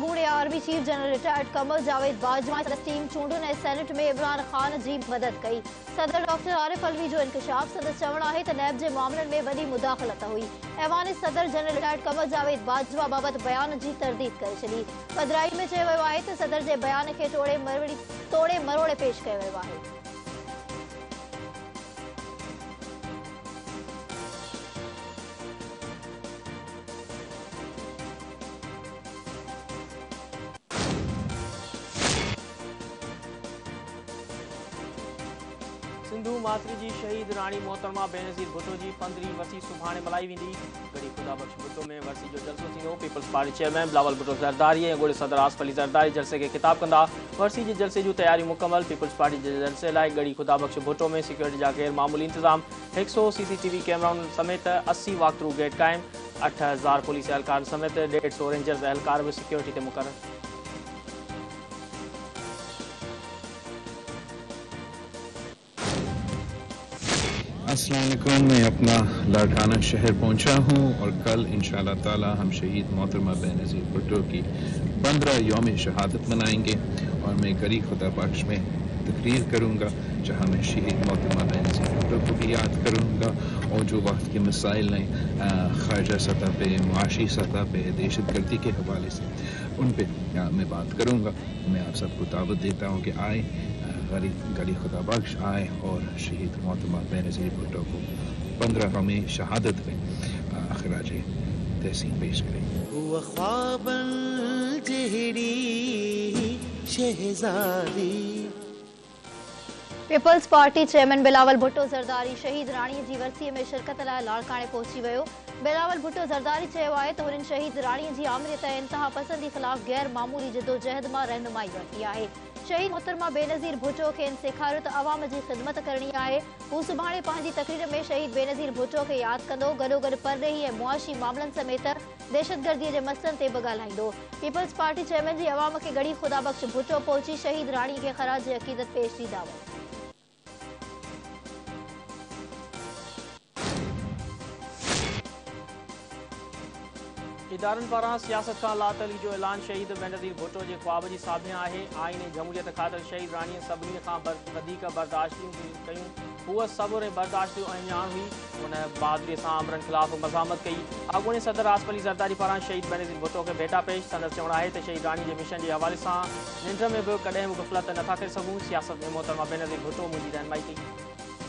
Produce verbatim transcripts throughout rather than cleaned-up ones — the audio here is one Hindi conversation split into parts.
अॻूणे army chief general retired Qamar Javed Bajwa team चूंडुनि ऐं सेनेट में इमरान ख़ान जी मदद कई। सदर डॉक्टर आरिफ अलवी जो इंकशाफ। संदसि चवणु आहे त नैब जे मामलनि में वॾी मुदाख़लत हुई। ऐवान सदर जनरल रिटायर्ड कमर जावेद बाजवा बाबति बयान जी तरदीद करे छॾी। पधिराई में चयो वियो आहे त सदर जे बयान खे टोड़े मरोड़े तोड़े मरोड़े पेश कयो वियो आहे। सिंधु माथरी जी शहीद राणी मोहतरमा बेनज़ीर भुट्टो जी पंद्रहीं वरसी सुभाणे मल्हाई वेंदी। गढ़ी खुदा बख्श भुट्टो में वरसी जो जलसो थींदो। People's party chairman Bilawal Bhutto Zardari ऐं ॻोड़े सदर आसिफ अली ज़रदारी जलसे खे ख़िताब कंदा। वरसी जे जलसे जूं तयारियूं मुकमल। पीपल्स पार्टी जे जलसे लाइ गढ़ी खुदा बख्श भुट्टो में सिक्योरिटी जा गैर मामूली इंतज़ाम। हिकु सौ सी सी टी वी कैमराउनि समेत असी वॉक थ्रू गेट क़ाइम। अठ हज़ार पुलिस एहलकार समेत डेढ़ सौ रेंजर्स एहलकार भी सिक्योरिटी ते मुक़रर। अस्सलाम वालेकुम। मैं अपना लाड़काना शहर पहुंचा हूं और कल इंशाअल्लाह ताला हम शहीद मोहतरमा बेनज़ीर भुट्टो की पंद्रह यौम शहादत मनाएंगे और मैं गढ़ी खुदा बख्श में तकरीर करूंगा जहां मैं शहीद मोहतरमा बेनज़ीर भुट्टो को भी याद करूंगा और जो वक्त के मसाइल हैं ख़ारजा सतह पे, मुआशी सतह पे, दहशत गर्दी के हवाले से उन पर मैं बात करूंगा। मैं आप सबको दावत देता हूँ कि आए गढ़ी खुदा बख्श आए और शहीद मोहतरमा बेनज़ीर भुट्टो को पंद्रह में शहादत में खराज तहसीन पेश करें। People's party chairman Bilawal Bhutto Zardari शहीद राणी जी वरसीअ में शिरकत लाइ लाड़काणे पहुची वियो। बिलावल भुट्टो ज़रदारी चयो आहे त हुननि शहीद राणी जी आमरीत ऐं इंतहा पसंदी ख़िलाफ़ गैर मामूली जिदोजहद मां रहनुमाई वरिती आहे। शहीद मोहतरमा बेनज़ीर भुट्टो खे सेखारियो त अवाम जी ख़िदमत करणी आहे। हू सुभाणे पंहिंजी तकरीर में शहीद बेनज़ीर भुट्टो खे यादि कंदो। गॾोगॾु परॾेही ऐं मुआशी मामलनि समेत दहशतगर्दीअ जे मसइलनि ते बि ॻाल्हाईंदो। पीपल्स पार्टी चेयरमैन जी अवाम खे गढ़ी खुदा बख्श भुट्टो पहुची शहीद राणी खे ख़राज अक़ीदत पेश जी दावत। इदारनि पारां सियासत खां लातली जो ऐलान शहीद बेनज़ीर भुट्टो जे ख्वाब जी साबिया आहे। आइन ऐं जमहूरियत ख़ातिर शहीद राणीअ सभिनी खां वधीक बर्दाश्तियूं कयूं। हूअ सबुर ऐं बर्दाश्तियूं अहमियान हुई। हुन बहादुरीअ सां आमरनि ख़िलाफ़ मज़ामत कई। अॻूणे सदर आसिफ अली ज़रदारी पारां शहीद बेनज़ीर भुट्टो खे भेटा पेश। संदसि चवणु आहे त शहीद राणी जे मिशन जे हवाले सां निंड में बि कॾहिं बि ग़फ़लत नथा करे सघूं। सियासत में मोहतरमा बेनज़ीर भुट्टो मुंहिंजी रहनुमाई कई।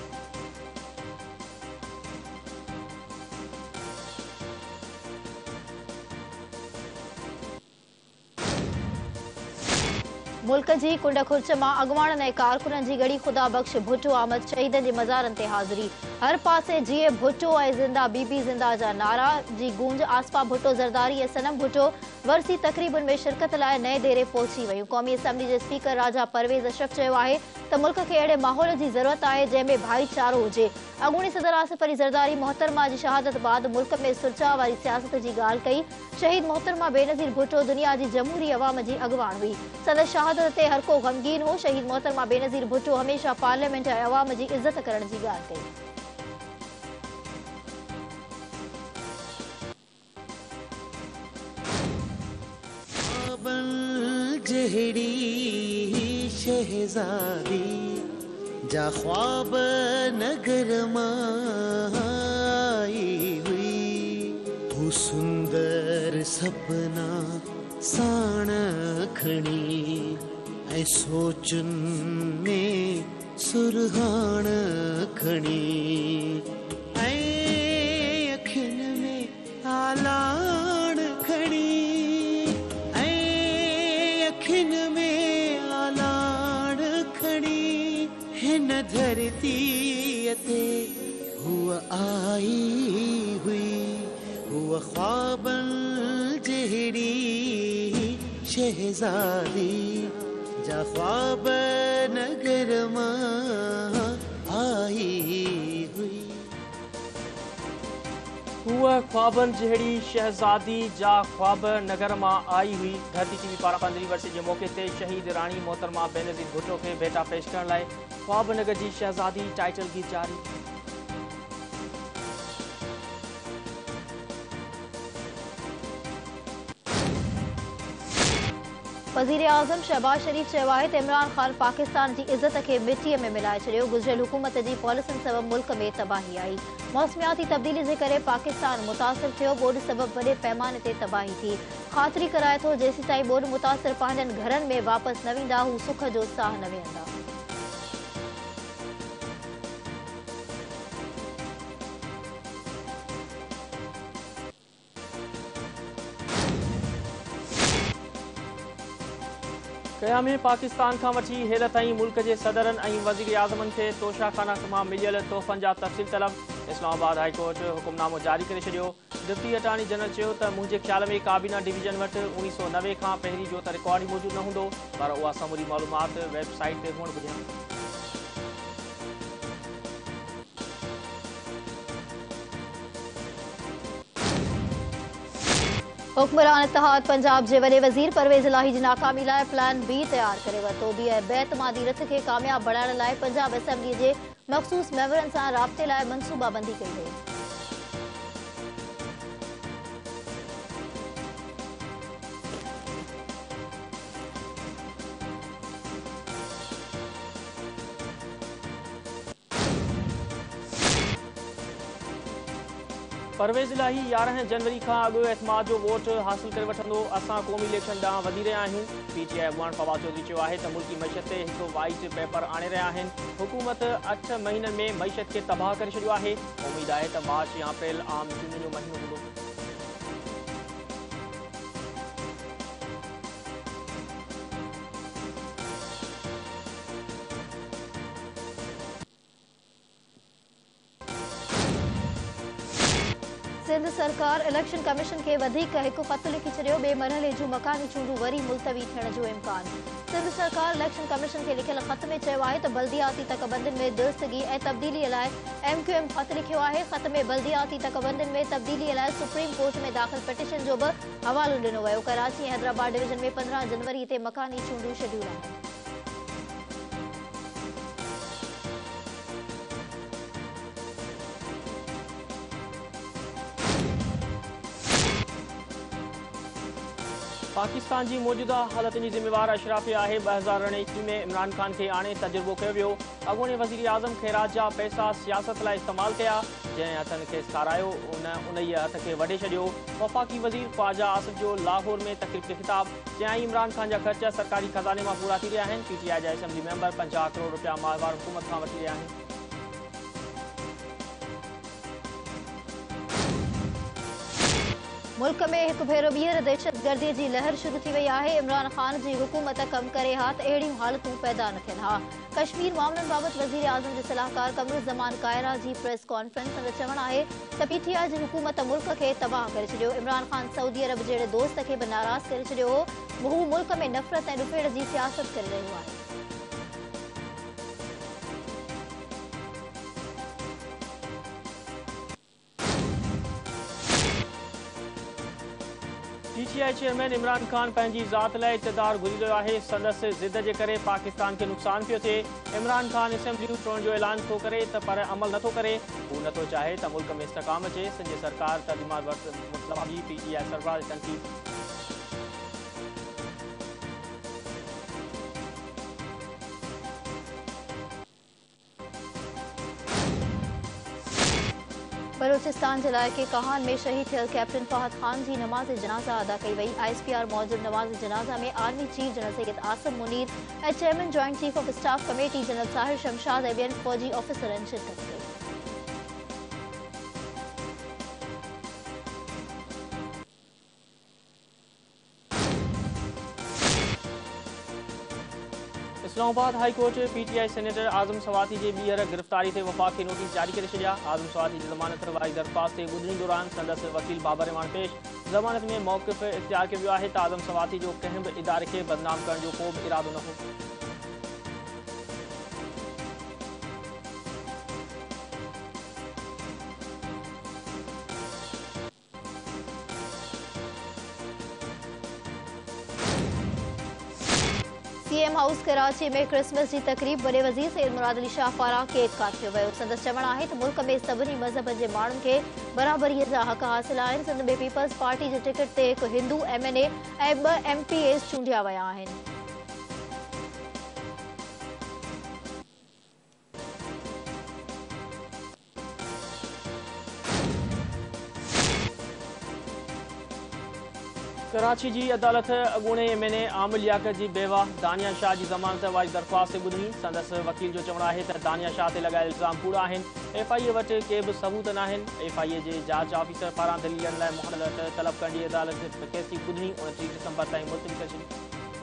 मुल्क जी कुंड खुर्च मां अॻवाननि ऐं कारकुननि जी गढ़ी खुदा बख्श भुट्टो आमद। शहीदनि जे मज़ारनि ते हाज़िरी। हर पासे जीए भुट्टो ऐं ज़िंदा बीबी ज़िंदा जा नारा जी गूंज। आसपा भुट्टो ज़रदारी ऐं सनम भुट्टो वरसी तक़रीबुनि में शिरकत लाइ नए डेरे पहुची वियूं। क़ौमी असम्बली जे स्पीकर राजा परवेज़ अशरफ चयो आहे त मुल्क खे अहिड़े माहौल जी ज़रूरत आहे जंहिंमें भाईचारो हुजे। अॻूणे सदर आसिफ अली ज़रदारी मोहतरमा जी शहादत बाद मुल्क में सुरचा वारी सियासत जी ॻाल्हि कई। शहीद मोहतरमा बेनज़ीर भुट्टो दुनिया जी जमहूरी अवाम जी अॻवान हुई। संदसि शहादत ते हर को ग़मगीन हो। शहीद मोहतरमा बेनज़ीर भुट्टो हमेशह पार्लियामेंट ऐं अवाम जी इज़त करण जी ॻाल्हि कई। जहड़ी शहजादी जा ख्वाब नगर माई हुई। वो सुंदर सपना साण खणी ऐं सोचुन में सुरहान खणी ऐं अखियुनि में आलाण खणी में आलाड़ खड़ी हिन धरतीअ ते हुआ आई हुई। हुआ ख्वाबनि जहिड़ी शहजादी जा ख्वाब नगर मां आई हुई। हूअ ख्वाबनि जहिड़ी शहज़ादी जा ख्वाब नगर मां आई हुई। धरती टीवी पारां पंद्रहीं वरसी जे मौक़े ते शहीद राणी मोहतरमा बेनज़ीर भुट्टो खे भेटा पेश करण लाइ ख्वाब नगर जी शहज़ादी टाइटल गीत जारी। वज़ीर आज़म शहबाज शरीफ़ चयो आहे त इमरान ख़ान पाकिस्तान जी इज़त खे मिटीअ में मिलाए छॾियो। गुज़िरियल हुकूमत जी पॉलिसियुनि सबबि मुल्क में तबाही आई। मौसमियाती तब्दीली जे करे पाकिस्तान मुतासिर थियो। ॿोॾि सबबि वॾे पैमाने ते तबाही थी। ख़ातिरी कराए थो जेसीं ताईं ॿोॾि मुतासिर पंहिंजनि घरनि में वापसि न वेंदा हू सुख जो साह न विहंदा। क़याम पाकिस्तान खां वठी हेर ताईं मुल्क जे सदरनि ऐं वज़ीर आज़मनि खे तोशाखाना मां मिलियल तोहफ़नि जा तफ़सील तलब। इस्लामाबाद हाई कोर्ट हुकुमनामो जारी करे छॾियो। डिप्टी अटॉर्नी जनरल चयो त मुंहिंजे ख़्याल में काबीना डिवीज़न वटि उणिवीह सौ नवे खां पहिरीं जो त रिकॉर्ड ई मौजूदु न हूंदो, पर उहा समूरी मालूमात वेबसाइट ते हुअणु घुरिजनि। हुक्मरान इत्तेहाद पंजाब जे वॾे वज़ीर परवेज़ इलाही जी नाकामी लाइ प्लान बी तयारु करे वरितो। ॿी बेतमादी रिथ खे कामयाब बणाइण लाइ पंजाब असेंबली जे मख़सूस मेंबरनि सां राब्ते लाइ मनसूबाबंदी कई वई। परवेज़ इलाही यारहं जनवरी खां अॻु एतमाद जो वोट हासिल करे वठंदो। असां क़ौमी इलेक्शन ॾांहुं वधी रहिया आहियूं। पीटीआई अॻवान फवाद चौधरी चयो आहे त मुल्की मईशत ते हिकु वाइट पेपर आणे रहिया आहिनि। हुकूमत अठ महीननि में मईशत खे तबाह करे छॾियो आहे। उमेद आहे त मार्च या अप्रैल आम चूंडुनि जो महीनो हूंदो। सिंध सरकार इलेक्शन कमीशन खे वधीक हिकु ख़त लिखी छॾियो। ॿिए मरहले जूं मकानी चूंडूं वरी मुलतवी थियण जो इम्कान। सिंध सरकार इलेक्शन कमीशन खे लिखियल ख़त में चयो आहे त बल्दियाती तकबंदियुनि में दुरुस्तगी ऐं तब्दीलीअ लाइ एम क्यू एम ख़त लिखियो आहे। ख़त में बल्दियाती तकबंदियुनि में तब्दीलीअ लाइ सुप्रीम कोर्ट में दाख़िल पिटीशन जो बि हवालो ॾिनो वियो। कराची ऐं हैदराबाद डिवीज़न में पंद्रहं जनवरी ते मकानी चूंडूं शेड्यूल आहिनि। पाकिस्तान जी मौजूदा हालतुनि जी ज़िम्मेवार अशराफ़ी आहे। ॿ हज़ार अरिड़हं एकवीह में इमरान ख़ान खे आणे तजुर्बो कयो वियो। अॻूणे वज़ीर आज़म ख़ैरात जा पैसा सियासत लाइ इस्तेमालु कया। जंहिं हथनि खे सारायो उन उन हथ खे वढे छॾियो। वफ़ाक़ी वज़ीर ख्वाजा आसिफ जो लाहौर में तक़रीब ते ख़िताब। चयाईं इमरान ख़ान जा ख़र्च सरकारी ख़ज़ाने मां पूरा थी रहिया आहिनि। पीटीआई जा असेंबली मेंबर पंजाह करोड़ रुपया माहवार हुकूमत खां वठी रहिया आहिनि। मुल्क में हिकु भेरो ॿीहर दहशतगर्दी जी लहर शुरू थी वई आहे। इमरान ख़ान जी हुकूमत कमु करे हा त अहिड़ियूं हालतूं पैदा न थियनि हा। कश्मीर मामलनि बाबति वज़ीर आज़म जे सलाहकार कमरुज़ ज़मान कायरा जी प्रेस कॉन्फ्रेंस में चवणु आहे त पीटीआई जी हुकूमत मुल्क खे तबाह करे छॾियो। इमरान ख़ान सऊदी अरब जहिड़े दोस्त खे बि नाराज़ करे छॾियो हो। हू मुल्क में नफ़रत ऐं ॾुफेड़ जी सियासत करे रहियो आहे। पीटीआई चेयरमैन इमरान ख़ान पंहिंजी ज़ात लाइ इक़्तिदार घुरी रहियो आहे। संदसि ज़िद जे करे पाकिस्तान खे नुक़सान पियो थिए। इमरान ख़ान असेंबलियूं टोड़ण जो ऐलान थो करे त पर अमल नथो करे। हू नथो चाहे त मुल्क में इस्तेकाम अचे। सिंध सरकार तर्जुमान वटि मुतलबी पीटीआई सरबराह तनक़ीद। बलूचिस्तान जे इलाइक़े कहान में शहीद थियल कैप्टन फहद ख़ान जी नमाज़ जनाज़ा अदा कई वई। आई एस पी आर मौजूदु नमाज़ जनाज़ा में army chief general Syed Asim Munir ऐं chairman joint chief of staff committee general Sahir Shamshad ऐं ॿियनि फ़ौजी ऑफिसरनि शिरकत कई। Islamabad high court PTI senator Azam Swati जे ॿीहर गिरफ़्तारी ते वफ़ाक़ खे नोटिस जारी करे छॾिया। आज़म सवाती जी ज़मानत वारी दरख़्वास्त ते ॿुधणी दौरान संदसि वकील बाबर रहमान पेश। ज़मानत में मौक़िफ़ इख़्तियार कयो वियो आहे त आज़म सवाती जो कंहिं बि इदारे खे बदनाम करण जो को बि इरादो न हो। जीएम हाउस कराची में क्रिसमस की तकरीब वॾे वज़ीर सैयद मुराद अली शाह पारां केक काटियो वियो। संदसि चवणु आहे त मुल्क में सभिनी मज़हबनि जे माण्हुनि खे बराबरीअ जा हक़ हासिल आहिनि। संद में पीपल्स पार्टी जे टिकट ते हिकु हिंदू एमएनए ऐं ॿ एमपीएस चूंडिया विया आहिनि। कराची जी अदालत अॻूणे एमएनए आमिर लियाकत जी बेवा दानिया शाह जी ज़मानत वारी दरख़्वास्त ॿुधी। संदसि वकील जो चवणु आहे त दानिया शाह ते लॻायल इल्ज़ाम कूड़ा आहिनि। एफआईए वटि के बि सबूत न आहिनि। एफआईए जे जांच ऑफिसर पारां दलीलनि लाइ मोहलत तलब कंदी अदालत केस जी ॿुधणी उणटीह दिसंबर ताईं मुलतवी करे छॾी।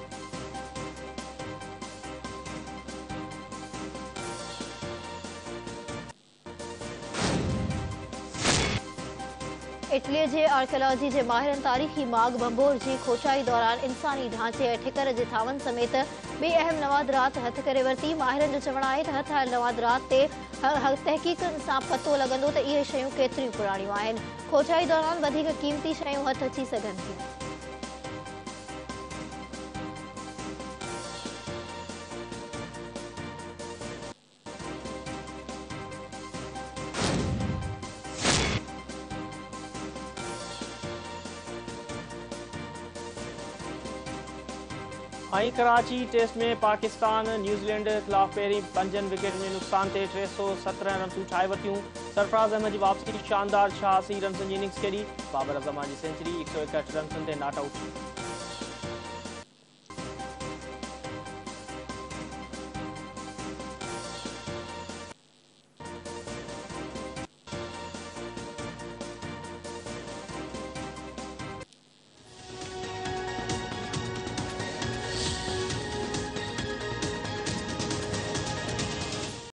इटली जे आर्कियोलॉजी जे माहिरनि तारीख़ी माग बंबोर जी खोटाई दौरान इंसानी ढांचे ऐं ठिकर जे थावनि समेत ॿी अहम नवादरात हथ करे वरिती। माहिरनि जो चवणु आहे त हथ आयल नवादरात ते तहक़ीक़नि सां पतो लॻंदो त इहे शयूं केतिरियूं पुराणियूं आहिनि। खोटाई दौरान वधीक क़ीमती शयूं हथ अची सघनि थियूं। ऐं कराची टेस्ट में पाकिस्तान न्यूज़ीलैंड ख़िलाफ़ पहिरीं पंजनि विकेटनि जे नुक़सान ते टे सौ सत्रहं रन्सूं ठाहे वरितियूं। सरफराज़ अहमद जी वापसी शानदार छहासी रन्सनि जी इनिंग्स खेॾी। बाबर अज़म जी सेंचुरी हिकु सौ एकहठि रन्सनि ते नॉट आउट।